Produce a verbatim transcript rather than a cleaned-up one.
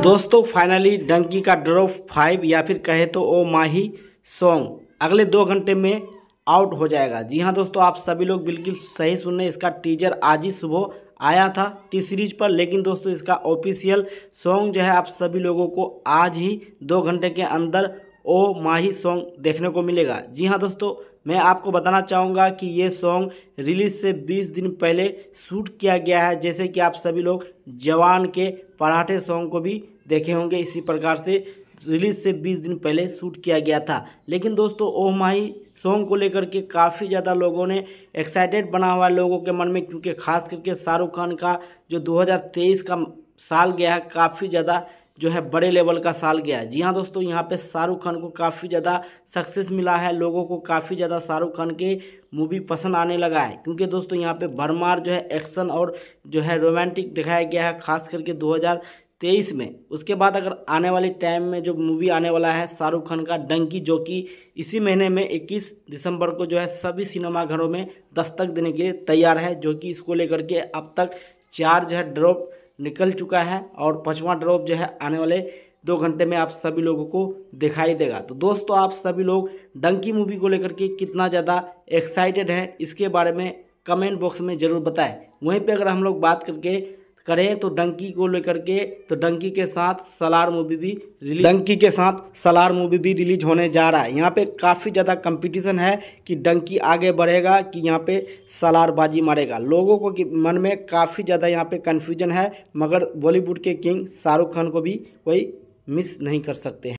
दोस्तों फाइनली डंकी का drop five या फिर कहे तो ओ माही सॉन्ग अगले दो घंटे में आउट हो जाएगा। जी हाँ दोस्तों, आप सभी लोग बिल्कुल सही सुन रहे हैं। इसका टीजर आज ही सुबह आया था टी सीरीज पर, लेकिन दोस्तों इसका ऑफिशियल सॉन्ग जो है आप सभी लोगों को आज ही दो घंटे के अंदर ओ माही सॉन्ग देखने को मिलेगा। जी हाँ दोस्तों, मैं आपको बताना चाहूँगा कि ये सॉन्ग रिलीज से बीस दिन पहले शूट किया गया है। जैसे कि आप सभी लोग जवान के पराठे सॉन्ग को भी देखे होंगे, इसी प्रकार से रिलीज से बीस दिन पहले शूट किया गया था। लेकिन दोस्तों ओ माही सॉन्ग को लेकर के काफ़ी ज़्यादा लोगों ने एक्साइटेड बना हुआ है लोगों के मन में, क्योंकि खास करके शाहरुख खान का जो दो हज़ार तेईस का साल गया है काफ़ी ज़्यादा जो है बड़े लेवल का साल गया है। जी हाँ दोस्तों, यहाँ पे शाहरुख खान को काफ़ी ज़्यादा सक्सेस मिला है, लोगों को काफ़ी ज़्यादा शाहरुख खान के मूवी पसंद आने लगा है। क्योंकि दोस्तों यहाँ पे भरमार जो है एक्शन और जो है रोमांटिक दिखाया गया है, खास करके दो हज़ार तेईस में। उसके बाद अगर आने वाले टाइम में जो मूवी आने वाला है शाहरुख खान का डंकी, जो कि इसी महीने में इक्कीस दिसंबर को जो है सभी सिनेमाघरों में दस्तक देने के लिए तैयार है, जो कि इसको लेकर के अब तक चार जो है ड्रॉप निकल चुका है और पांचवा ड्रॉप जो है आने वाले दो घंटे में आप सभी लोगों को दिखाई देगा। तो दोस्तों आप सभी लोग डंकी मूवी को लेकर के कितना ज़्यादा एक्साइटेड हैं, इसके बारे में कमेंट बॉक्स में ज़रूर बताएं। वहीं पे अगर हम लोग बात करके करें तो डंकी को लेकर के, तो डंकी के साथ सलार मूवी भी रिलीज डंकी के साथ सलार मूवी भी रिलीज होने जा रहा है। यहाँ पे काफ़ी ज़्यादा कंपटीशन है कि डंकी आगे बढ़ेगा कि यहाँ पे सलार बाजी मारेगा। लोगों को मन में काफ़ी ज़्यादा यहाँ पे कन्फ्यूजन है, मगर बॉलीवुड के किंग शाहरुख खान को भी कोई मिस नहीं कर सकते हैं।